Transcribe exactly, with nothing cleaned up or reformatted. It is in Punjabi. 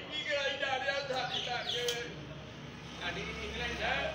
ਕੀ ਕਰਾਈ ਜਾ ਰਿਹਾ ਸਾਡੀ ਧਾਰੀ ਸਾਡੀ ਇੰਗਲੈਂਡ ਹੈ